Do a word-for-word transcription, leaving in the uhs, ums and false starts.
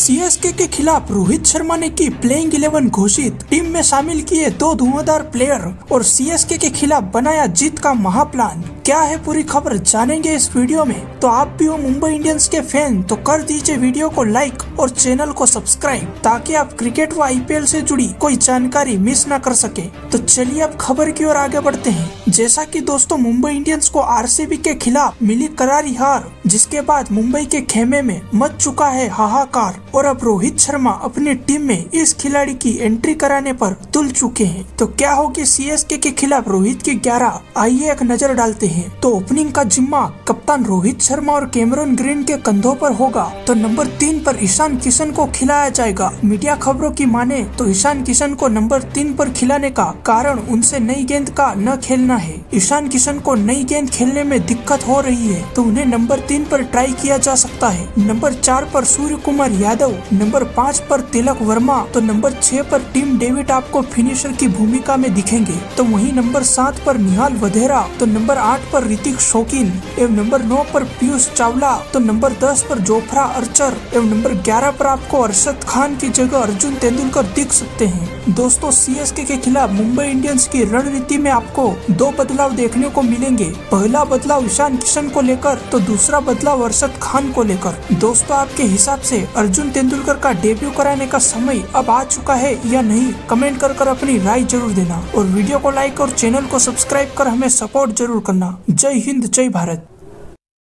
CSK के खिलाफ रोहित शर्मा ने की प्लेइंग इलेवन घोषित, टीम में शामिल किए दो धुआंधार प्लेयर और सीएसके के खिलाफ बनाया जीत का महाप्लान। क्या है पूरी खबर जानेंगे इस वीडियो में। तो आप भी हो मुंबई इंडियंस के फैन तो कर दीजिए वीडियो को लाइक और चैनल को सब्सक्राइब ताकि आप क्रिकेट व आईपीएल से जुड़ी कोई जानकारी मिस न कर सके। तो चलिए अब खबर की ओर आगे बढ़ते हैं। जैसा कि दोस्तों मुंबई इंडियंस को आरसीबी के खिलाफ मिली करारी हार, जिसके बाद मुंबई के खेमे में मच चुका है हाहाकार और अब रोहित शर्मा अपनी टीम में इस खिलाड़ी की एंट्री कराने पर तुल चुके हैं। तो क्या होगी सीएसके के खिलाफ रोहित की ग्यारह, आइए एक नजर डालते हैं। तो ओपनिंग का जिम्मा कप्तान रोहित शर्मा और कैमरन ग्रीन के कंधों पर होगा। तो नंबर तीन पर ईशान किशन को खिलाया जाएगा। मीडिया खबरों की माने तो ईशान किशन को नंबर तीन पर खिलाने का कारण उनसे नई गेंद का न खेलना है। ईशान किशन को नई गेंद खेलने में दिक्कत हो रही है तो उन्हें नंबर तीन पर ट्राई किया जा सकता है। नंबर चार पर सूर्य कुमार यादव, नंबर पाँच पर तिलक वर्मा, तो नंबर छह पर टीम डेविड आपको फिनिशर की भूमिका में दिखेंगे। तो वहीं नंबर सात पर निहाल वधेरा, तो नंबर आठ पर ऋतिक शौकीन एवं नंबर नौ पर पीयूष चावला, तो नंबर दस पर जोफ्रा आर्चर एवं नंबर ग्यारह पर आपको अरशद खान की जगह अर्जुन तेंदुलकर दिख सकते हैं। दोस्तों सीएसके के खिलाफ मुंबई इंडियंस की रणनीति में आपको दो बदलाव देखने को मिलेंगे। पहला बदलाव ईशान किशन को लेकर तो दूसरा बदलाव अरशद खान को लेकर। दोस्तों आपके हिसाब से अर्जुन तेंदुलकर का डेब्यू कराने का समय अब आ चुका है या नहीं, कमेंट कर कर अपनी राय जरूर देना और वीडियो को लाइक और चैनल को सब्सक्राइब कर हमें सपोर्ट जरूर करना। जय हिंद, जय भारत।